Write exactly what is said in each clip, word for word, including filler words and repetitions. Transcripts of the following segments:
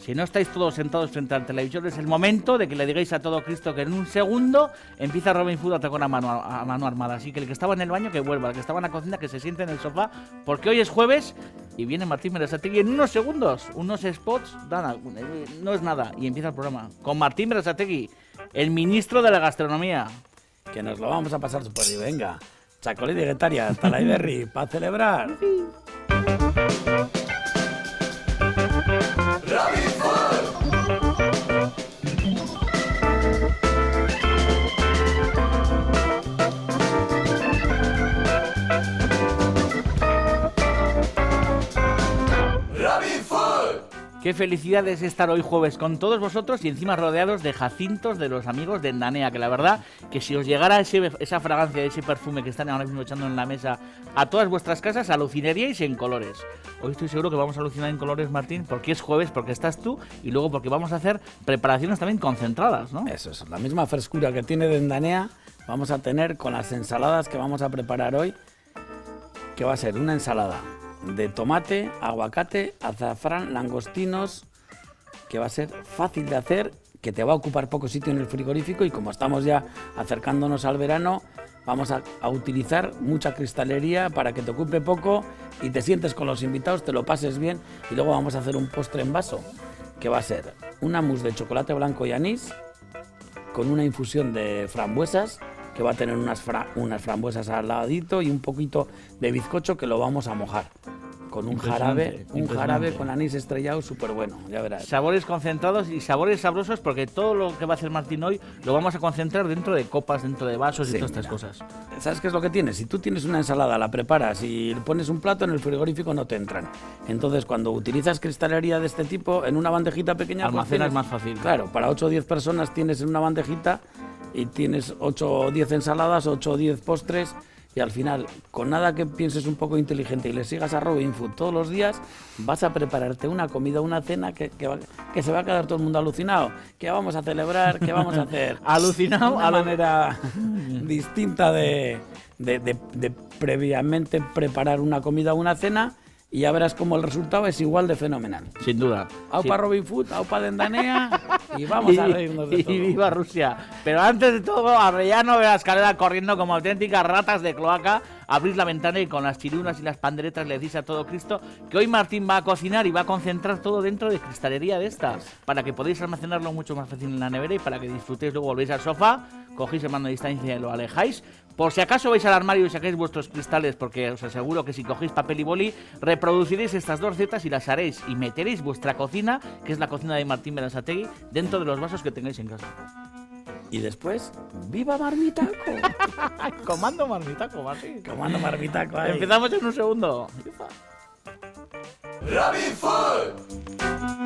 Si no estáis todos sentados frente al televisor, es el momento de que le digáis a todo Cristo que en un segundo empieza Robin Hood a tocar a mano, a mano armada. Así que el que estaba en el baño que vuelva, el que estaba en la cocina que se siente en el sofá, porque hoy es jueves y viene Martín Berasategui en unos segundos, unos spots, nada, no es nada, y empieza el programa con Martín Berasategui, el ministro de la gastronomía. Que nos lo vamos a pasar súper bien, venga. Chacolí de Guetaria, hasta la Iberri, para celebrar. Qué felicidad es estar hoy jueves con todos vosotros y encima rodeados de jacintos de los amigos de Endanea, que la verdad que si os llegara ese, esa fragancia, ese perfume que están ahora mismo echando en la mesa a todas vuestras casas, alucinaríais en colores. Hoy estoy seguro que vamos a alucinar en colores, Martín, porque es jueves, porque estás tú y luego porque vamos a hacer preparaciones también concentradas, ¿no? Eso es, la misma frescura que tiene de Endanea vamos a tener con las ensaladas que vamos a preparar hoy, que va a ser una ensalada de tomate, aguacate, azafrán, langostinos, que va a ser fácil de hacer, que te va a ocupar poco sitio en el frigorífico y como estamos ya acercándonos al verano, vamos a, a utilizar mucha cristalería para que te ocupe poco y te sientes con los invitados, te lo pases bien y luego vamos a hacer un postre en vaso, que va a ser una mousse de chocolate blanco y anís con una infusión de frambuesas, que va a tener unas, fra unas frambuesas al ladito y un poquito de bizcocho que lo vamos a mojar con un jarabe, un jarabe con anís estrellado súper bueno, ya verás. Sabores concentrados y sabores sabrosos, porque todo lo que va a hacer Martín hoy lo vamos a concentrar dentro de copas, dentro de vasos, sí, y todas estas cosas. ¿Sabes qué es lo que tienes? Si tú tienes una ensalada, la preparas y pones un plato, en el frigorífico no te entran. Entonces, cuando utilizas cristalería de este tipo en una bandejita pequeña, almacenas más fácil. Claro, para ocho o diez personas tienes en una bandejita y tienes ocho o diez ensaladas, ocho o diez postres y al final, con nada que pienses un poco inteligente y le sigas a Robin Food todos los días, vas a prepararte una comida, una cena que, que, va, que se va a quedar todo el mundo alucinado. ¿Qué vamos a celebrar? ¿Qué vamos a hacer? Alucinado. Una manera distinta de, de, de, de previamente preparar una comida o una cena. Y ya verás cómo el resultado es igual de fenomenal. Sin duda. Aupa sí. Robin Food, aupa de Endanea y vamos y, a reírnos de y todo. Y viva Rusia. Pero antes de todo, Arrellano de la escalera corriendo como auténticas ratas de cloaca, abrís la ventana y con las chirunas y las panderetas le decís a todo Cristo que hoy Martín va a cocinar y va a concentrar todo dentro de cristalería de esta, para que podáis almacenarlo mucho más fácil en la nevera y para que disfrutéis, luego volvéis al sofá, cogéis el mando de distancia y lo alejáis. Por si acaso vais al armario y sacáis vuestros cristales, porque os aseguro que si cogéis papel y boli, reproduciréis estas dos recetas y las haréis y meteréis vuestra cocina, que es la cocina de Martín Berasategui, dentro de los vasos que tengáis en casa. Y después, ¡viva Marmitaco! Comando Marmitaco, Martín. Comando Marmitaco, ahí. Empezamos en un segundo. Robin Food.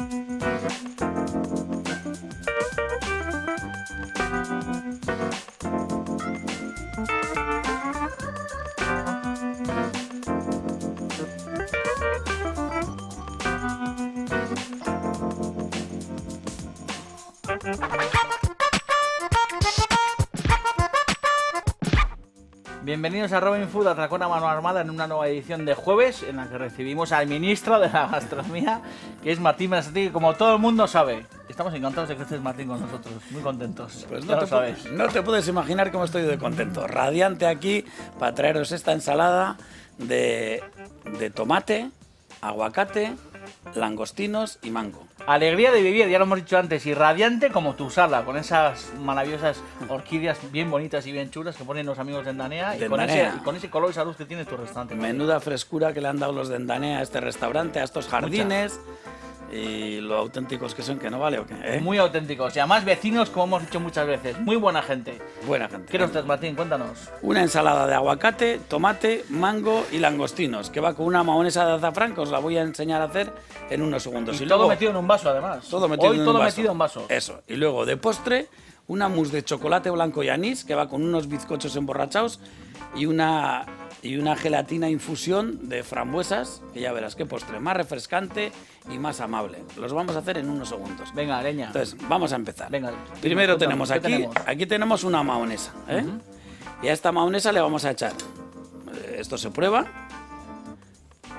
Bienvenidos a Robin Food, Atracón a mano armada, en una nueva edición de jueves en la que recibimos al ministro de la gastronomía, que es Martín Berasategui, que como todo el mundo sabe. Estamos encantados de que estés, Martín, con nosotros, muy contentos. Pues no, te sabes. no te puedes imaginar cómo estoy de contento, radiante aquí para traeros esta ensalada de, de tomate, aguacate, langostinos y mango. Alegría de vivir, ya lo hemos dicho antes, y radiante como tu sala, con esas maravillosas orquídeas bien bonitas y bien chulas que ponen los amigos de Endanea, de y, con Endanea. ese, y con ese color y salud que tiene tu restaurante. Menuda frescura que le han dado los de Endanea a este restaurante, a estos jardines. Mucha. Y lo auténticos que son, que no vale o qué, ¿eh? Muy auténticos, y además vecinos, como hemos dicho muchas veces, muy buena gente. Buena gente. ¿Qué nos traes, Martín? Cuéntanos. Una ensalada de aguacate, tomate, mango y langostinos, que va con una mahonesa de azafrán, que os la voy a enseñar a hacer en unos segundos. Y, y todo luego, metido en un vaso, además. Todo metido Hoy en todo un vaso. metido en vaso. Eso. Y luego, de postre, una mousse de chocolate blanco y anís, que va con unos bizcochos emborrachados, y una... y una gelatina infusión de frambuesas, que ya verás qué postre más refrescante y más amable. Los vamos a hacer en unos segundos. Venga, leña. Entonces, vamos a empezar. Venga, primero tenemos aquí, tenemos? aquí tenemos una mahonesa, ¿eh? Uh-huh. Y a esta mahonesa le vamos a echar, esto se prueba,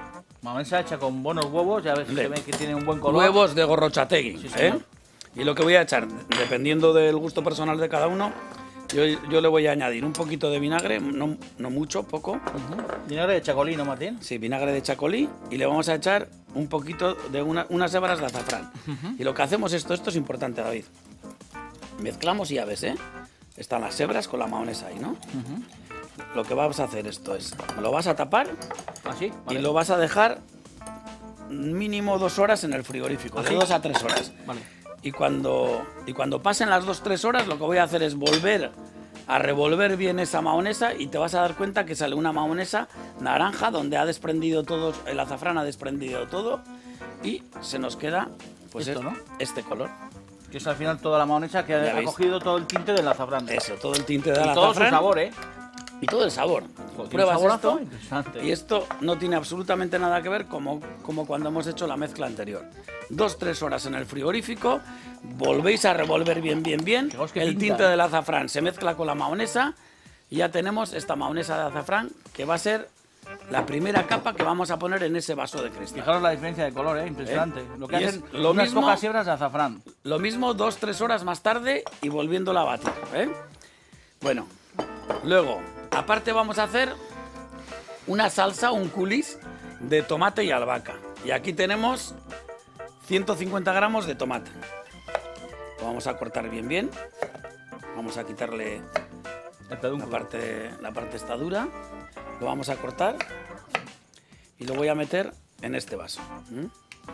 Mayonesa hecha con buenos huevos, ya ves que se ve que tiene un buen color. Huevos de Gorrochategui, Sí, ¿eh? señor. Y lo que voy a echar, dependiendo del gusto personal de cada uno, yo, yo le voy a añadir un poquito de vinagre, no, no mucho, poco. Uh-huh. Vinagre de chacolí, ¿no, Martín? Sí, vinagre de chacolí, y le vamos a echar un poquito de una, unas hebras de azafrán. Uh-huh. Y lo que hacemos esto, esto es importante, David. Mezclamos y ya ves, ¿eh? Están las hebras con la mayonesa ahí, ¿no? Uh-huh. Lo que vamos a hacer esto es, lo vas a tapar ¿Así? Vale. y lo vas a dejar mínimo dos horas en el frigorífico, ¿Así? de dos a tres horas. Vale. Y cuando, y cuando pasen las dos tres horas, lo que voy a hacer es volver a revolver bien esa mayonesa y te vas a dar cuenta que sale una mayonesa naranja donde ha desprendido todo, el azafrán ha desprendido todo y se nos queda pues Esto, es- ¿no? este color. Que es al final toda la mayonesa que Ya ha veis. cogido todo el tinte del azafrán. Eso, todo el tinte del Y todo su azafrán sabor, ¿eh? y todo el sabor. Joder, tiene un Pruebas saborazo esto interesante. y esto no tiene absolutamente nada que ver como, como cuando hemos hecho la mezcla anterior. Dos, tres horas en el frigorífico, volvéis a revolver bien, bien, bien. Fijaos qué El pinta, tinte ¿eh? del azafrán se mezcla con la mayonesa y ya tenemos esta mayonesa de azafrán que va a ser la primera capa que vamos a poner en ese vaso de cristal. Fijaros la diferencia de color, ¿eh? Impresionante. ¿Eh? Lo que Y hacen es lo unas mismo- pocas hebras de azafrán. Lo mismo dos, tres horas más tarde y volviéndola a batir. ¿eh? Bueno, luego, aparte vamos a hacer una salsa, un coulis de tomate y albahaca. Y aquí tenemos ciento cincuenta gramos de tomate. Lo vamos a cortar bien, bien. Vamos a quitarle El la pedúnculo. parte, la parte está dura. Lo vamos a cortar y lo voy a meter en este vaso. ¿m?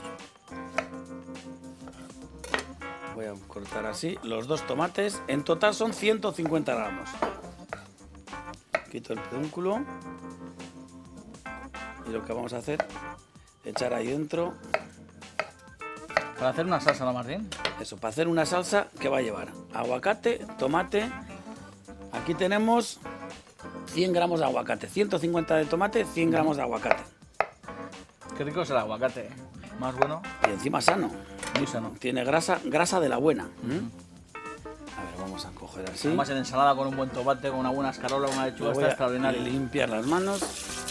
Voy a cortar así los dos tomates. En total son ciento cincuenta gramos. Quito el pedúnculo. Y lo que vamos a hacer, echar ahí dentro. Para hacer una salsa, ¿no, Martín? Eso, para hacer una salsa que va a llevar aguacate, tomate. Aquí tenemos cien gramos de aguacate. ciento cincuenta de tomate, cien gramos de aguacate. Qué rico es el aguacate, ¿eh? Más bueno, Y encima sano. muy sano. Tiene grasa, grasa de la buena. ¿m? A ver, vamos a coger así. Además en ensalada con un buen tomate, con una buena escarola, una lechuga, Me voy está a extraordinario. limpiar las manos.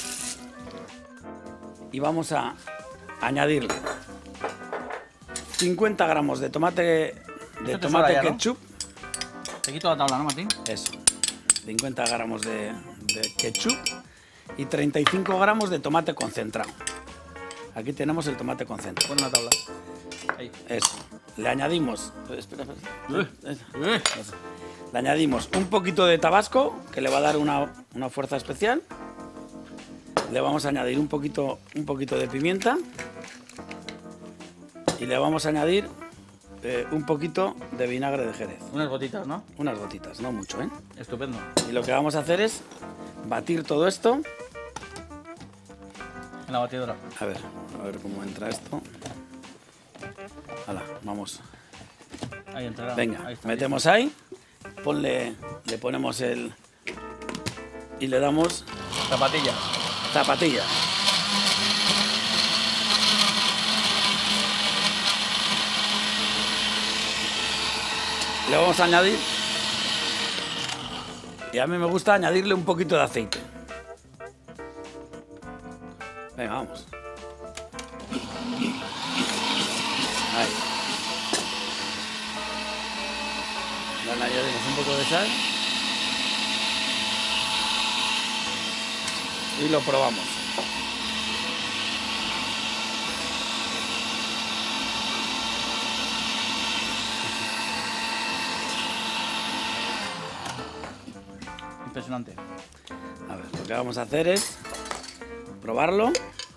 Y vamos a añadirle cincuenta gramos de tomate, de te tomate sobra ya, ¿no? ketchup. Te quito la tabla, ¿no, Martín? Eso. cincuenta gramos de, de ketchup y treinta y cinco gramos de tomate concentrado. Aquí tenemos el tomate concentrado. Pon una tabla. Ahí. Eso. Le añadimos. Espera, espera. Eh, Eso. Le añadimos un poquito de tabasco, que le va a dar una, una fuerza especial. Le vamos a añadir un poquito, un poquito de pimienta. Y le vamos a añadir eh, un poquito de vinagre de Jerez. Unas gotitas, ¿no? Unas gotitas, no mucho, ¿eh? Estupendo. Y lo que vamos a hacer es batir todo esto. En la batidora. A ver, a ver cómo entra esto. Hala, vamos. Ahí entrará. Venga, Ahí está, metemos ahí. Ponle, le ponemos el... Y le damos ahí. Zapatilla. zapatilla. Le vamos a añadir... Y a mí me gusta añadirle un poquito de aceite. Venga, vamos. Ahí. Le añadimos un poco de sal. Y lo probamos. Impresionante. A ver, lo que vamos a hacer es probarlo.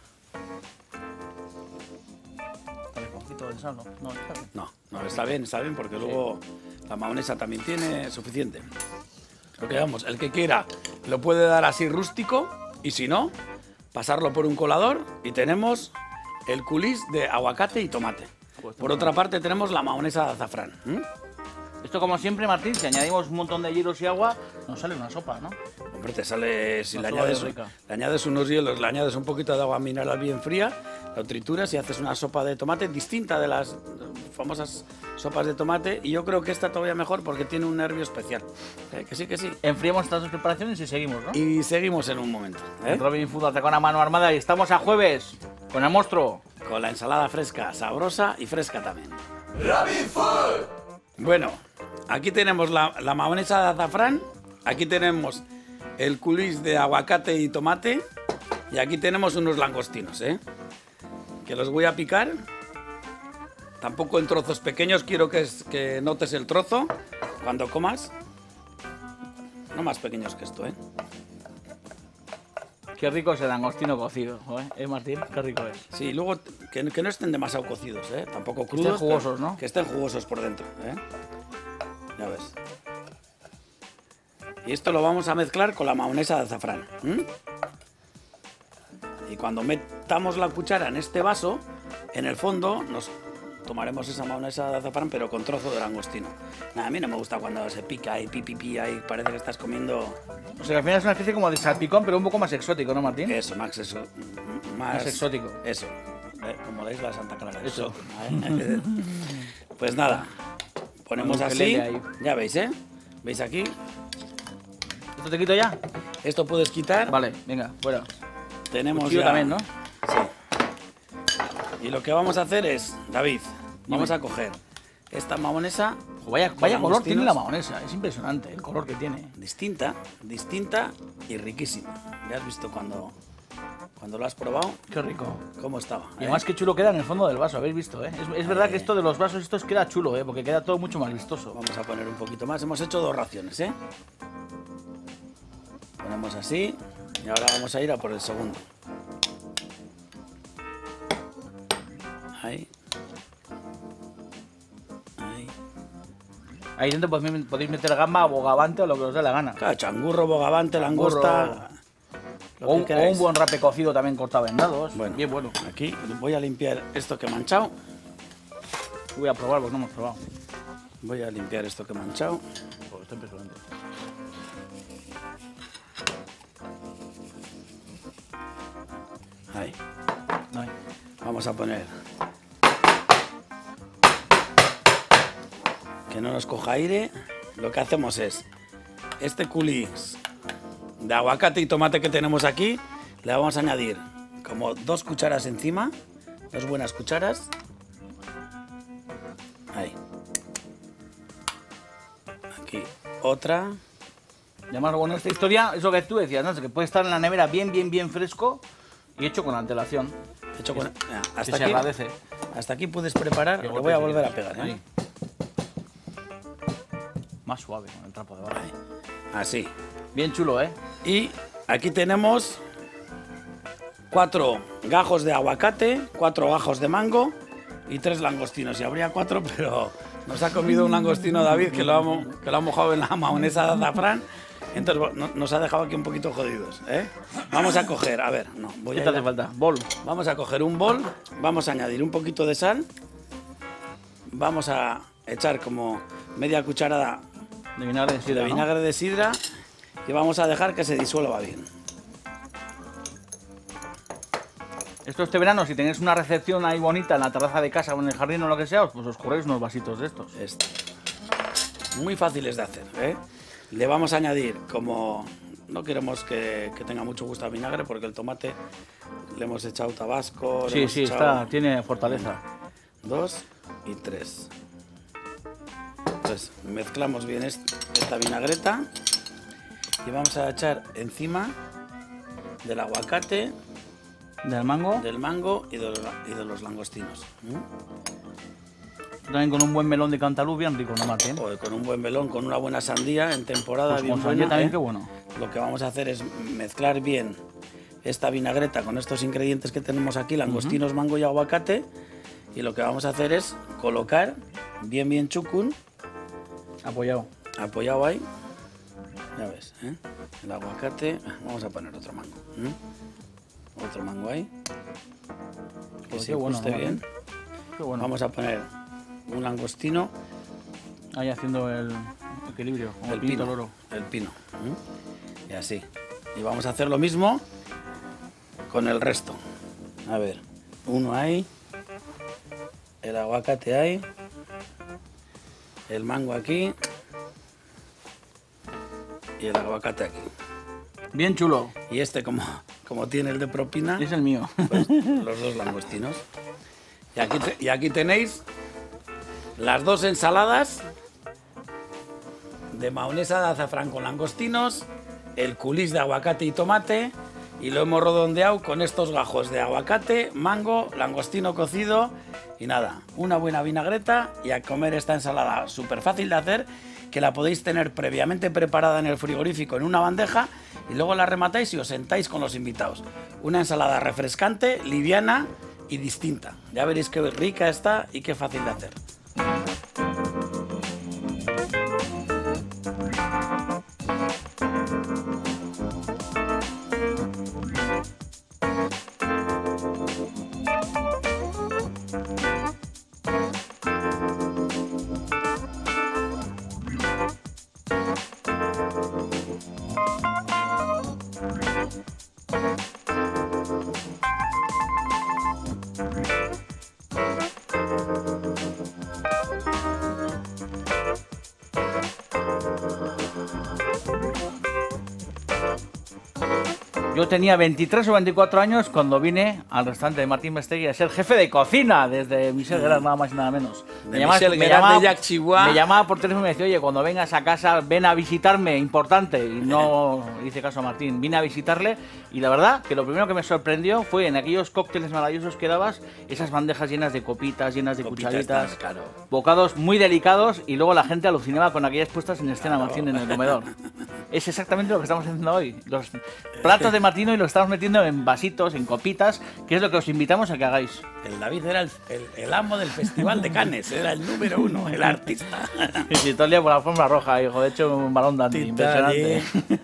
Vale, un poquito de sal, ¿no? No, está bien. No, no, está bien, está bien, porque luego la mayonesa también tiene suficiente. Lo que vamos, el que quiera lo puede dar así rústico y si no, pasarlo por un colador y tenemos el coulis de aguacate y tomate. Pues Por otra parte tenemos la mayonesa de azafrán. ¿m? Esto, como siempre, Martín, si añadimos un montón de hielos y agua, nos sale una sopa, ¿no? Hombre, te sale, si Una le sopa añades, bien rica. le añades unos hielos, le añades un poquito de agua mineral bien fría, lo trituras y haces una sopa de tomate distinta de las famosas sopas de tomate. Y yo creo que esta todavía mejor porque tiene un nervio especial. ¿Eh? Que sí, que sí. Enfriamos estas dos preparaciones y seguimos, ¿no? Y seguimos en un momento. ¿eh? Robin Food hace con la mano armada y estamos a jueves. Con el monstruo. Con la ensalada fresca, sabrosa y fresca también. Rabbit Food. Bueno, aquí tenemos la, la mayonesa de azafrán, aquí tenemos el coulis de aguacate y tomate y aquí tenemos unos langostinos, ¿eh? Que los voy a picar. Tampoco en trozos pequeños, quiero que, es, que notes el trozo cuando comas. No más pequeños que esto, ¿eh? Qué rico es el langostino cocido, ¿eh, ¿Eh Martín? Qué rico es. Sí, luego que, que no estén demasiado cocidos, ¿eh? Tampoco crudos. Que estén jugosos, ¿no? Que estén jugosos por dentro, ¿eh? Ya ves. Y esto lo vamos a mezclar con la mayonesa de azafrán. ¿Mm? Y cuando metamos la cuchara en este vaso, en el fondo nos tomaremos esa mayonesa de azafrán, pero con trozo de langostino. Nada, a mí no me gusta cuando se pica y pi, pi, pi, ahí parece que estás comiendo... O sea, que al final es una especie como de salpicón, pero un poco más exótico, ¿no, Martín? Eso, Max, eso. Más, Más exótico. Eso. ¿Eh? Como la isla de Santa Clara. Eso. ¿Eh? Pues nada, ponemos Con un así. pelele ahí. Ya veis, ¿eh? ¿Veis aquí? ¿Esto te quito ya? Esto puedes quitar. Vale, venga, fuera. Tenemos Cuchillo ya... también, ¿no? Sí. Y lo que vamos a hacer es, David, vamos Dime. a coger esta mayonesa. Vaya, con vaya color langostinos. tiene la mayonesa, es impresionante el color que tiene. Distinta, distinta y riquísima. Ya has visto cuando, cuando lo has probado Qué rico. cómo estaba. Y ¿eh? además qué chulo queda en el fondo del vaso, habéis visto, ¿eh? Es, es verdad que esto de los vasos estos queda chulo, ¿eh? Porque queda todo mucho más vistoso. Vamos a poner un poquito más. Hemos hecho dos raciones, ¿eh? Ponemos así y ahora vamos a ir a por el segundo. Ahí. Ahí. Ahí dentro podéis podéis meter gamba, bogavante o lo que os dé la gana. Claro, changurro, bogavante, langosta. lo O que un, o queráis. un buen rape cocido también cortado en dados. Bueno, Bien bueno. Aquí voy a limpiar esto que he manchado. Voy a probar, pues no hemos probado. Voy a limpiar esto que he manchado. Pues está impresionante. Ahí. Ay. Vamos a poner. Que no nos coja aire. Lo que hacemos es, este coulis de aguacate y tomate que tenemos aquí, le vamos a añadir como dos cucharas encima, dos buenas cucharas. Ahí. Aquí otra. Y además, bueno, esta historia es lo que tú decías, ¿no? Que puede estar en la nevera bien, bien, bien fresco y hecho con antelación. Hecho con, mira, Que hasta se aquí, agradece. hasta aquí puedes preparar. Que Lo voy a golpe, volver a si pegar, quieres. ¿eh? Ahí. Más suave con el trapo de barro. Ahí. Así. Bien chulo, ¿eh? Y aquí tenemos cuatro gajos de aguacate, cuatro gajos de mango y tres langostinos. Y habría cuatro, pero nos ha comido un langostino David que lo ha, mo- que lo ha mojado en la mayonesa de azafrán. Entonces bueno, no- nos ha dejado aquí un poquito jodidos, ¿eh? Vamos a coger, a ver, no, voy ¿Qué a te ir hace a- falta? Bol. Vamos a coger un bol, vamos a añadir un poquito de sal, vamos a echar como media cucharada De vinagre de sidra, de ¿no? vinagre de sidra y vamos a dejar que se disuelva bien. Esto este verano, si tenéis una recepción ahí bonita en la terraza de casa o en el jardín o lo que sea, pues os corréis unos vasitos de estos. Este. Muy fáciles de hacer, ¿eh? Le vamos a añadir como... No queremos que, que tenga mucho gusto a vinagre porque el tomate le hemos echado tabasco. le Sí, hemos sí, echado está, tiene fortaleza. Dos y tres. Entonces mezclamos bien est- esta vinagreta y vamos a echar encima del aguacate, Del mango, del mango y de los, y de los langostinos. ¿Mm? también con un buen melón de cantalú bien rico, ¿no, Martín? O con un buen melón, con una buena sandía en temporada Pues bien con buena. sandía también, ¿eh? qué bueno. Lo que vamos a hacer es mezclar bien esta vinagreta con estos ingredientes que tenemos aquí, langostinos, mango y aguacate. Y lo que vamos a hacer es colocar bien bien chucún, Apoyado. apoyado ahí. Ya ves, ¿eh? El aguacate. Vamos a poner otro mango. ¿eh? Otro mango ahí. Que Pues se qué bueno, ajuste Martín. bien. Qué bueno. Vamos a poner un langostino, Ahí haciendo el equilibrio, como el el pinito pino. loro. El pino. ¿eh? Y así. Y vamos a hacer lo mismo con el resto. A ver, uno ahí. El aguacate ahí. El mango aquí. Y el aguacate aquí. Bien chulo. Y este, como, como tiene el de propina. Es el mío. Pues, los dos langostinos. Y aquí, te, y aquí tenéis las dos ensaladas de mahonesa de azafrán con langostinos, el culís de aguacate y tomate, y lo hemos redondeado con estos gajos de aguacate, mango, langostino cocido y nada, una buena vinagreta y a comer esta ensalada súper fácil de hacer, que la podéis tener previamente preparada en el frigorífico en una bandeja y luego la rematáis y os sentáis con los invitados. Una ensalada refrescante, liviana y distinta. Ya veréis qué rica está y qué fácil de hacer. Yo tenía veintitrés o veinticuatro años cuando vine al restaurante de Martín Bestegui a ser jefe de cocina desde Michel Guerra, nada más y nada menos. De Me llamaba, Michel me, Guerra, llamaba, de Jacques Chihuahua. me llamaba por teléfono y me decía, oye, cuando vengas a casa, ven a visitarme, importante. Y no hice caso a Martín, vine a visitarle y la verdad que lo primero que me sorprendió fue en aquellos cócteles maravillosos que dabas, esas bandejas llenas de copitas, llenas de Copitas, cucharitas, claro. bocados muy delicados y luego la gente alucinaba con aquellas puestas en escena, claro. Martín, en el comedor. Es exactamente lo que estamos haciendo hoy. Los platos de Martín hoy los estamos metiendo en vasitos, en copitas, que es lo que os invitamos a que hagáis. El David era el, el, el amo del Festival de Cannes, era el número uno, el artista. Sí, todo el día por la alfombra roja, hijo, de hecho un balón dandy, impresionante.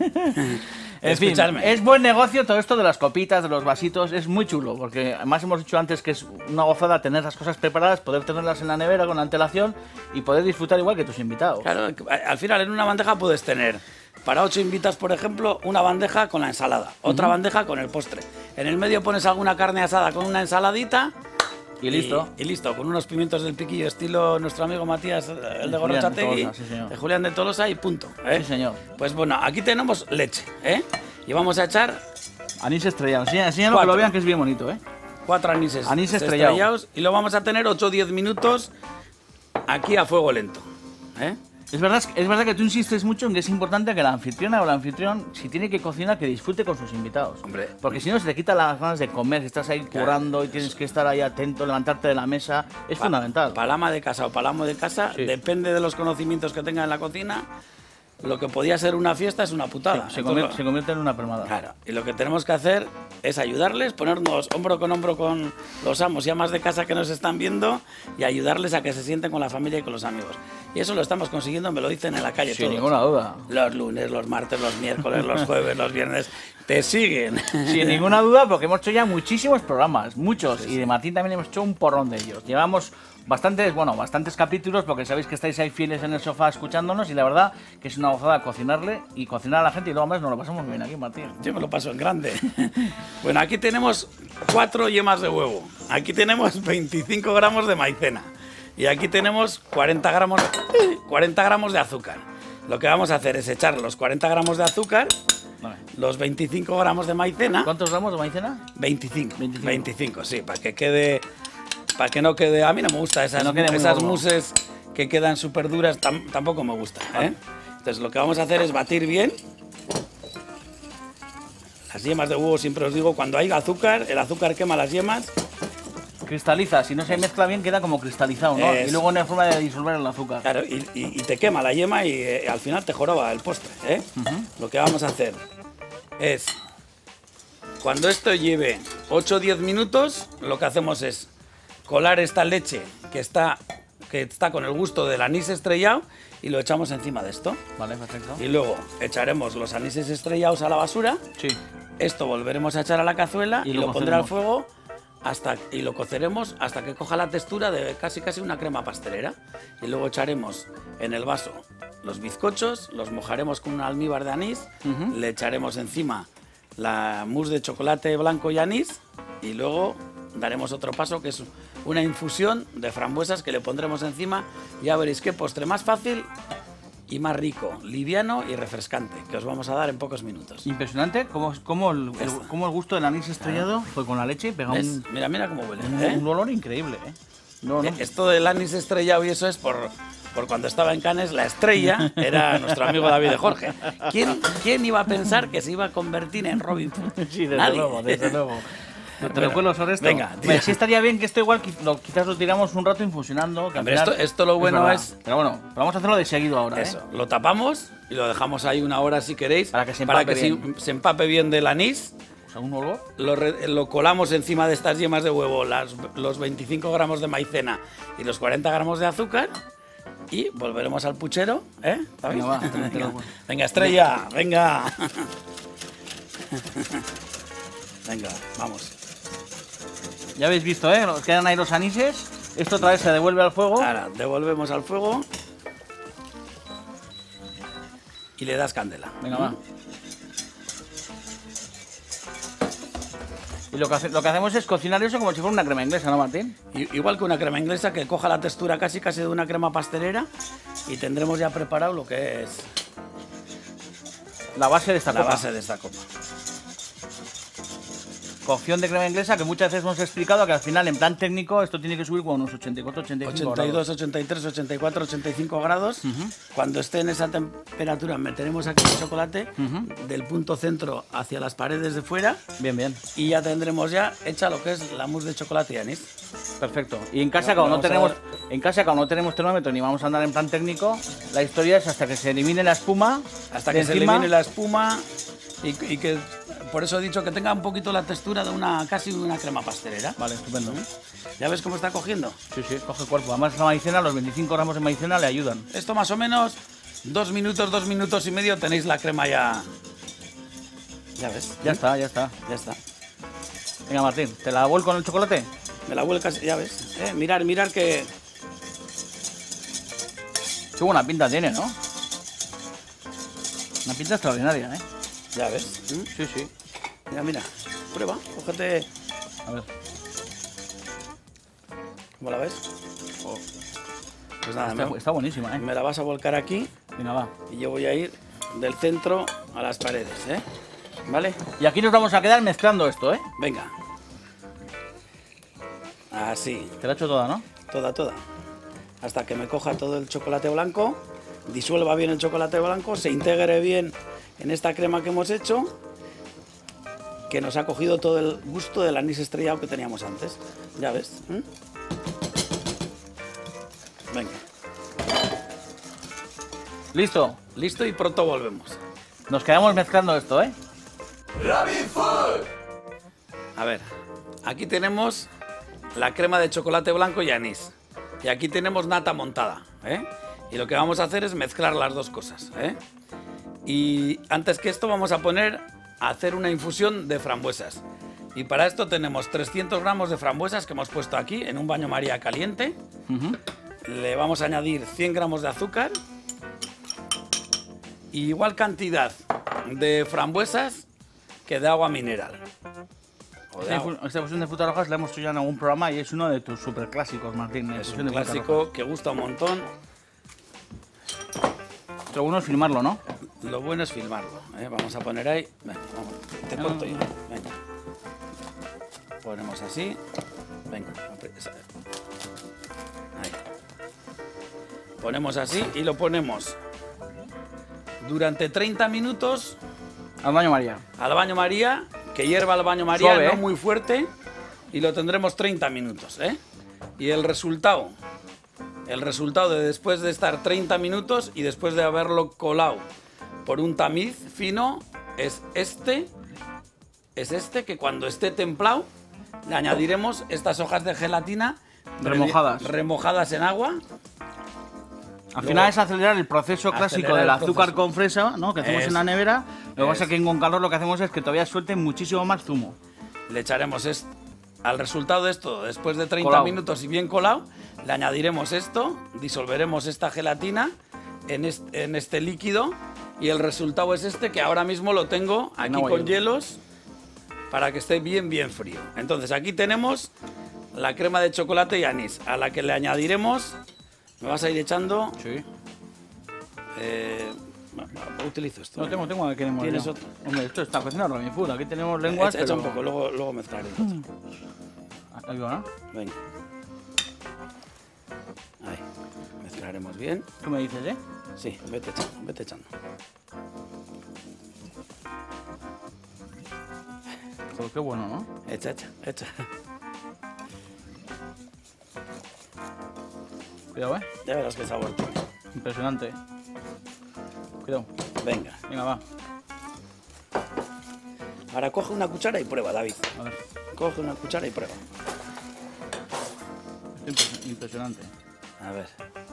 En fin, es buen negocio todo esto de las copitas, de los vasitos, es muy chulo, porque además hemos dicho antes que es una gozada tener las cosas preparadas, poder tenerlas en la nevera con antelación y poder disfrutar igual que tus invitados. Claro, al final en una bandeja puedes tener para ocho invitados, por ejemplo, una bandeja con la ensalada, otra uh-huh. bandeja con el postre. En el medio pones alguna carne asada con una ensaladita. Y listo. Y, y listo, con unos pimientos del piquillo estilo nuestro amigo Matías, el de Gorrochategui, sí, de Julián de Tolosa y punto. ¿eh? Sí, señor. Pues bueno, aquí tenemos leche, ¿eh? Y vamos a echar... Anís estrellado. Sí, enséñalo que lo vean que es bien bonito, ¿eh? Cuatro anises Anís estrellado. estrellados. Y lo vamos a tener ocho o diez minutos aquí a fuego lento, ¿eh? Es verdad, es verdad que tú insistes mucho en que es importante que la anfitriona o el anfitrión, si tiene que cocinar, que disfrute con sus invitados. Hombre. Porque si no, se te quitan las ganas de comer, si estás ahí claro, currando y tienes que estar ahí atento, levantarte de la mesa, es pa fundamental. Palama de casa o palamo de casa, sí. Depende de los conocimientos que tenga en la cocina. Lo que podía ser una fiesta es una putada. Sí, se, convierte, se convierte en una permada. Claro, y lo que tenemos que hacer es ayudarles, ponernos hombro con hombro con los amos y amas de casa que nos están viendo y ayudarles a que se sienten con la familia y con los amigos. Y eso lo estamos consiguiendo, me lo dicen en la calle Sin todos. ninguna duda. Los lunes, los martes, los miércoles, los jueves, los viernes, te siguen. Sin ninguna duda, porque hemos hecho ya muchísimos programas, muchos, sí, sí. Y de Martín también hemos hecho un porrón de ellos. Llevamos bastantes, bueno, bastantes capítulos, porque sabéis que estáis ahí fieles en el sofá escuchándonos y la verdad que es una gozada cocinarle y cocinar a la gente y luego más nos lo pasamos muy bien aquí, Martín. Yo me lo paso en grande. Bueno, aquí tenemos cuatro yemas de huevo, aquí tenemos veinticinco gramos de maicena y aquí tenemos cuarenta gramos, cuarenta gramos de azúcar. Lo que vamos a hacer es echar los cuarenta gramos de azúcar, vale, los veinticinco gramos de maicena. ¿Cuántos gramos de maicena? veinticinco. veinticinco, veinticinco, sí, para que quede... Para que no quede... A mí no me gusta esas, no esas muses que quedan súper duras, tam, tampoco me gusta, ¿eh? Entonces lo que vamos a hacer es batir bien. Las yemas de huevo, siempre os digo, cuando hay azúcar, el azúcar quema las yemas. Cristaliza, si no se mezcla bien queda como cristalizado, ¿no? Es... Y luego no hay forma de disolver el azúcar. Claro, y, y, y te quema la yema y eh, al final te joroba el postre, ¿eh? Uh-huh. Lo que vamos a hacer es, cuando esto lleve ocho o diez minutos, lo que hacemos es colar esta leche que está, que está con el gusto del anís estrellado y lo echamos encima de esto. Vale, perfecto. Y luego echaremos los anises estrellados a la basura. Sí. Esto volveremos a echar a la cazuela y, y lo, lo pondré al fuego hasta, y lo coceremos hasta que coja la textura de casi casi una crema pastelera. Y luego echaremos en el vaso los bizcochos, los mojaremos con un almíbar de anís, uh-huh, le echaremos encima la mousse de chocolate blanco y anís y luego daremos otro paso que es una infusión de frambuesas que le pondremos encima. Ya veréis qué postre más fácil y más rico, liviano y refrescante, que os vamos a dar en pocos minutos. Impresionante cómo, cómo, el, el, cómo el gusto del anís estrellado fue con la leche, pega un, mira, mira cómo huele. un, ¿eh? un olor increíble. ¿eh? No, no. Esto del anís estrellado y eso es por, por cuando estaba en Cannes, la estrella era nuestro amigo David de Jorge. ¿Quién, ¿Quién iba a pensar que se iba a convertir en Robin Hood? Sí, desde Nadie. luego, desde luego. ¿Te Bueno, lo cuelo sobre esto? venga, tira. Hombre, sí estaría bien que esto igual qui- lo, quizás lo tiramos un rato infusionando. Que al Hombre, final esto- esto lo bueno verdad. es- Pero bueno, pero vamos a hacerlo de seguido ahora. Eso, ¿eh? lo tapamos y lo dejamos ahí una hora si queréis. Para que se para empape que se- bien. se empape bien del anís. O sea, un olor. Lo, re- lo colamos encima de estas yemas de huevo, las- los veinticinco gramos de maicena y los cuarenta gramos de azúcar. Y volveremos al puchero, ¿eh? ¿Sabéis? Venga, va, te- te lo venga, cuento. venga, estrella, venga. Venga, vamos. Ya habéis visto, ¿eh? Nos quedan ahí los anises. Esto otra vez se devuelve al fuego. Ahora, devolvemos al fuego. Y le das candela. Venga, va. Y lo que, hace- lo que hacemos es cocinar eso como si fuera una crema inglesa, ¿no, Martín? I- Igual que una crema inglesa que coja la textura casi casi de una crema pastelera y tendremos ya preparado lo que es La base de esta la copa. base de esta copa. Cocción de crema inglesa que muchas veces hemos explicado que al final, en plan técnico, esto tiene que subir con unos ochenta y cuatro, ochenta y cinco ochenta y dos, grados. ochenta y tres, ochenta y cuatro, ochenta y cinco grados. Cuando esté en esa temperatura meteremos aquí el chocolate del punto centro hacia las paredes de fuera Bien, bien. y ya tendremos ya hecha lo que es la mousse de chocolate y anís. Perfecto. Y en casa, Bueno, cuando no vamos a tenemos, ver. en casa, cuando no tenemos termómetro ni vamos a andar en plan técnico, la historia es hasta que se elimine la espuma. Hasta de que se encima. elimine la espuma y, y que por eso he dicho que tenga un poquito la textura de una casi una crema pastelera. Vale, estupendo. ¿Ya ves cómo está cogiendo? Sí, sí, coge cuerpo. Además, la maicena, los veinticinco gramos de maicena le ayudan. Esto más o menos dos minutos, dos minutos y medio tenéis la crema ya. Ya ves. Ya está, ya está. Ya está. Venga, Martín, ¿te la vuelco en el chocolate? Me la vuelcas, ya ves. Eh, mirar, mirar que. Qué buena pinta tiene, ¿no? Una pinta extraordinaria, ¿eh? Ya ves. ¿Mm? Sí, sí. Mira, mira. Prueba, cógete. A ver. ¿Cómo la ves? Pues nada, Está, me, está buenísima, ¿eh? me la vas a volcar aquí Venga, va. y yo voy a ir del centro a las paredes, ¿eh? ¿Vale? Y aquí nos vamos a quedar mezclando esto, ¿eh? Venga. Así, Te la he hecho toda, ¿no? toda, toda. Hasta que me coja todo el chocolate blanco, disuelva bien el chocolate blanco, se integre bien en esta crema que hemos hecho, que nos ha cogido todo el gusto del anís estrellado que teníamos antes. Ya ves. ¿Mm? Venga, Listo. listo y pronto volvemos. Nos quedamos mezclando esto, ¿eh? Rabbit Food. A ver, aquí tenemos la crema de chocolate blanco y anís. Y aquí tenemos nata montada, ¿eh? Y lo que vamos a hacer es mezclar las dos cosas, ¿eh? Y antes que esto vamos a poner a hacer una infusión de frambuesas. Y para esto tenemos trescientos gramos de frambuesas que hemos puesto aquí en un baño María caliente. Ujú. Le vamos a añadir cien gramos de azúcar. Y igual cantidad de frambuesas que de agua mineral. O de Esta agua. infu- esta fusión de frutas rojas la hemos hecho ya en algún programa y es uno de tus superclásicos, Martín. la Es infusión un de frutas clásico que gusta un montón. rojas. Lo bueno es filmarlo, ¿no? Lo bueno es filmarlo, ¿eh? Vamos a poner ahí. Venga, vamos. Te corto yo. Venga. Ponemos así. Venga. apri- esa- Ahí. Ponemos así y lo ponemos durante treinta minutos Al baño María. al baño María, que hierva el baño María, Suave, no ¿eh? muy fuerte, y lo tendremos treinta minutos, ¿eh? Y el resultado, el resultado de después de estar treinta minutos y después de haberlo colado por un tamiz fino, es este, es este que cuando esté templado le añadiremos estas hojas de gelatina Remojadas. remojadas en agua. Al Luego- final es acelerar el proceso clásico Acelerar del el azúcar proceso. con fresa, ¿no? Que hacemos en la Eso. nevera. Lo que pasa es Eso. que con calor lo que hacemos es que todavía suelte muchísimo más zumo. Le echaremos es- al resultado de esto, después de treinta Colado. minutos y bien colado, le añadiremos esto, disolveremos esta gelatina en este, en este líquido y el resultado es este que ahora mismo lo tengo aquí agua con hielo. hielos para que esté bien, bien frío. Entonces aquí tenemos la crema de chocolate y anís, a la que le añadiremos, me vas a ir echando Sí. Eh, utilizo esto. No tengo, tengo que queremos. ¿Tienes yo. otro? Hombre, esto está cocinado Rabi Food. Aquí tenemos lenguas. Echa, echa pero... un poco, luego, luego mezclaré. Mm. Ahí va, ¿no? Venga. Ahí. Mezclaremos bien. ¿Qué me dices, eh? Sí, vete echando, vete echando. Joder, qué bueno, ¿no? Echa, echa, echa. Cuidado, eh. Ya verás qué sabor tiene. Impresionante. Cuidado. Venga. Venga, va. Ahora coge una cuchara y prueba, David. A ver. Coge una cuchara y prueba. Impres- Impresionante. A ver.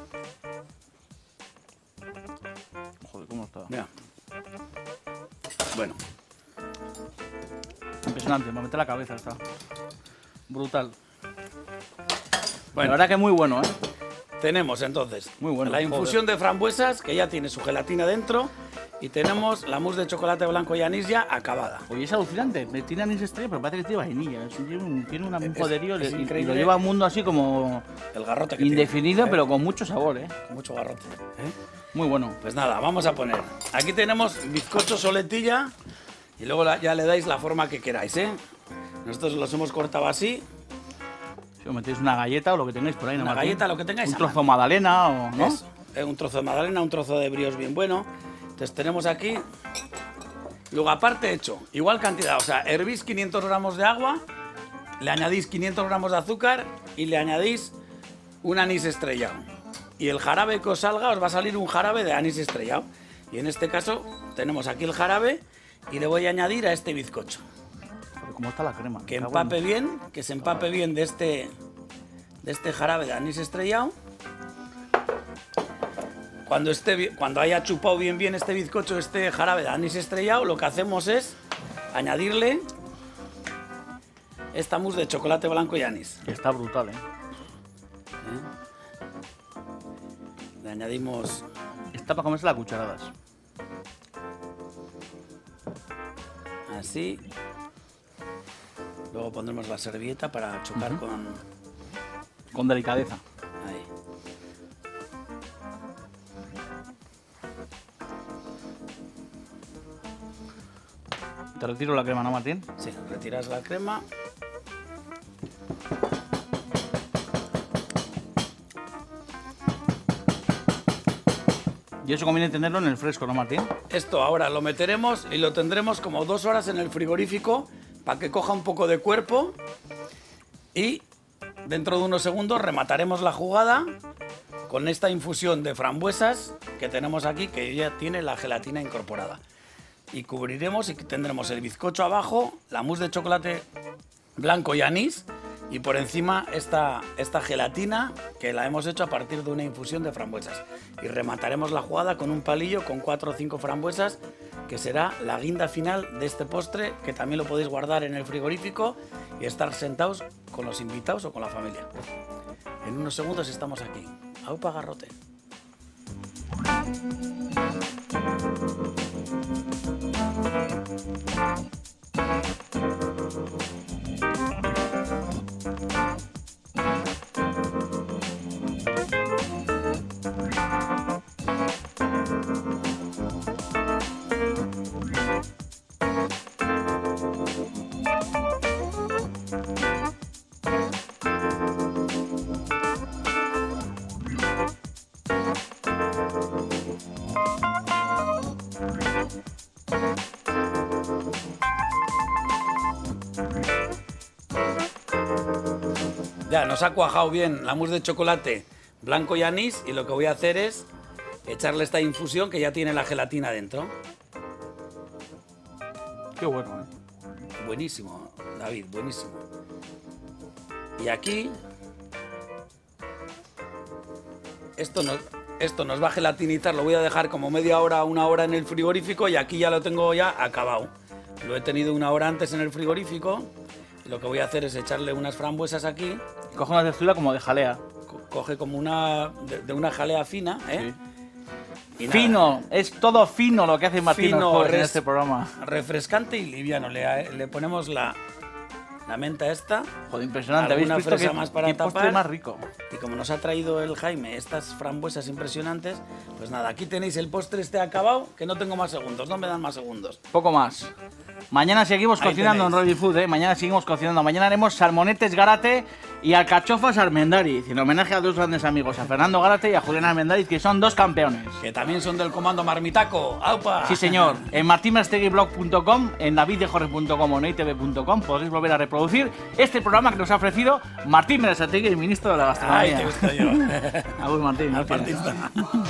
Joder, ¿cómo está? Mira. Bueno. Impresionante, me mete la cabeza, está. Brutal. Bueno. La verdad que muy bueno, ¿eh? Tenemos entonces Muy bueno, la infusión de frambuesas, que ya tiene su gelatina dentro, y tenemos la mousse de chocolate blanco y anís ya acabada. Oye, es alucinante. Me tiene anís estrella, pero parece que tiene vainilla. Es- Tiene un, tiene un Es- poderío es y- y increíble. lo lleva a un mundo así como El garrote que indefinido, tiene, ¿eh? pero con mucho sabor, ¿eh? Con mucho garrote. ¿eh? Muy bueno. Pues nada, vamos a poner. Aquí tenemos bizcocho soletilla y luego la- ya le dais la forma que queráis, ¿eh? Nosotros los hemos cortado así. Si os metéis una galleta o lo que tengáis por ahí, ¿no, Una Martín? galleta, lo que tengáis Un a trozo mano. de magdalena o... ¿no? Eso, eh, un trozo de magdalena, un trozo de brioche bien bueno. Entonces tenemos aquí. Luego aparte hecho, igual cantidad, o sea, hervís quinientos gramos de agua, le añadís quinientos gramos de azúcar y le añadís un anís estrellado. Y el jarabe que os salga, os va a salir un jarabe de anís estrellado. Y en este caso tenemos aquí el jarabe y le voy a añadir a este bizcocho. Joder, ¿cómo está la crema? Que Me cago en- empape bien, que se empape bien de este, de este jarabe de anís estrellado. Cuando, esté, bi- cuando haya chupado bien bien este bizcocho, este jarabe de anís estrellado, lo que hacemos es añadirle esta mousse de chocolate blanco y anís. Que está brutal, ¿eh? Le añadimos Está para comerse las cucharadas. así. Luego pondremos la servilleta para chocar Ujú. con... Con delicadeza. Ahí. Te retiro la crema, ¿no, Martín? Sí, retiras la crema. Y eso conviene tenerlo en el fresco, ¿no, Martín? Esto ahora lo meteremos y lo tendremos como dos horas en el frigorífico para que coja un poco de cuerpo y dentro de unos segundos remataremos la jugada con esta infusión de frambuesas que tenemos aquí, que ya tiene la gelatina incorporada. Y cubriremos y tendremos el bizcocho abajo, la mousse de chocolate blanco y anís y por encima esta, esta gelatina que la hemos hecho a partir de una infusión de frambuesas. Y remataremos la jugada con un palillo con cuatro o cinco frambuesas, que será la guinda final de este postre, que también lo podéis guardar en el frigorífico y estar sentados con los invitados o con la familia. En unos segundos estamos aquí. ¡Aupa, garrote! Ya, nos ha cuajado bien la mousse de chocolate blanco y anís y lo que voy a hacer es echarle esta infusión que ya tiene la gelatina dentro. Qué bueno, ¿eh? Buenísimo, David, buenísimo. Y aquí esto nos, esto nos va a gelatinizar, lo voy a dejar como media hora, una hora en el frigorífico y aquí ya lo tengo ya acabado. Lo he tenido una hora antes en el frigorífico y lo que voy a hacer es echarle unas frambuesas aquí. Coge una textura como de jalea. Co- Coge como una de, de una jalea fina, ¿eh? Y nada, Fino, es todo fino lo que hace Martín Fino, Osborne en res- este programa. refrescante y liviano. Le, le ponemos la, la menta esta. Joder, impresionante. ¿Habéis Alguna visto fresa qué, más para qué postre tapar? más rico? Y como nos ha traído el Jaime estas frambuesas impresionantes, pues nada, aquí tenéis el postre este acabado, que no tengo más segundos, no me dan más segundos. Poco más. Mañana seguimos Ahí cocinando tenéis. en Ready Food, ¿eh? Mañana seguimos cocinando. Mañana haremos salmonetes Gárate y alcachofas Armendáriz, en homenaje a dos grandes amigos, a Fernando Gárate y a Julián Armendáriz, que son dos campeones. Que también son del comando Marmitaco. ¡Aupa! Sí, señor. En martin mastegui blog punto com, en david de jorge punto com o en itv punto com podéis volver a reproducir este programa que nos ha ofrecido Martín Berasategui, el ministro de la Ay, Gastronomía. te gusto yo. Agur, Martín. Al gracias. partista.